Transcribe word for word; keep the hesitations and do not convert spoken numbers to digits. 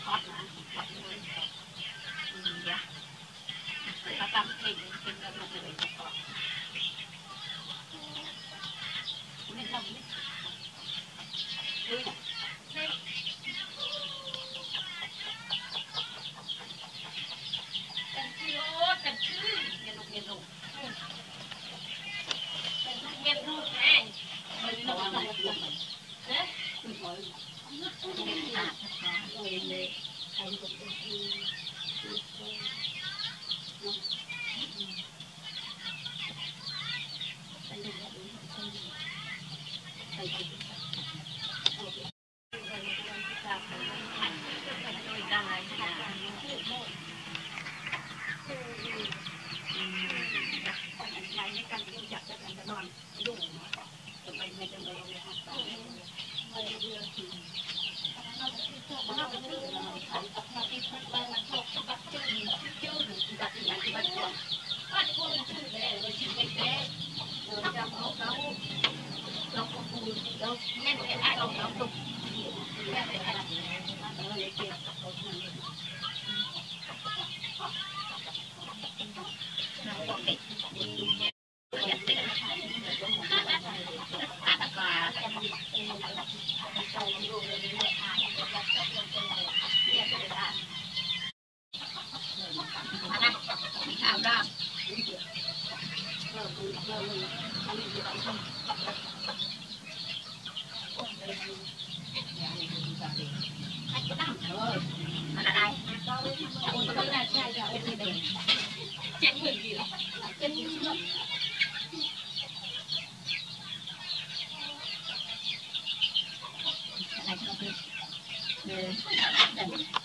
ฮอตนะฮอตเลยเดี๋ยวเราทำเองเป็นกันมาเลยไม่ทำไม่กันชื่อกันชื่อเย็นลงเย็นลงเป็นทุกเย็นทุกแห้งไม่ได้ต้องทำอะไรเนี่ยคุณขอเย็นหนาเย็นเลยใครก็เป็นที่เป็นเรื่องแบบนี้ใครก็เป็นโอเคจากคนไทยโดยได้ค่ะพูดโม่อะไรในการกินจับจะกันจะนอนยุ่งจะไปไม่จะไปเลยค่ะไม่เดือดเราไปชื่อเราไปชื่อเราไปเราไปพูดไปมันชอบบัดชื่อชื่อบัดอย่างที่บัดว่าบัดคนชื่อเลยเราชื่อเด็กๆเราจำเขาเขาเราก็พูดเราแม่ไปอ่านเราเราตุกแม่ไปอ่านเราเลยเก็บเขาทำเราบอกเด็กอยากเด็กอาตมาใส่ลูกเลยเนี่ยอ่านจะจะจะเป็นอะไรเนี่ยจะได้อ่านนะถามได้เออเออเอออันนี้จะต้องทำอะไรโอ้ตัวน่าใช่จะโอเคเลยเจ็ดหมื่นดีหรอเจ็ดหมื่นอะไรก็เป็นเออ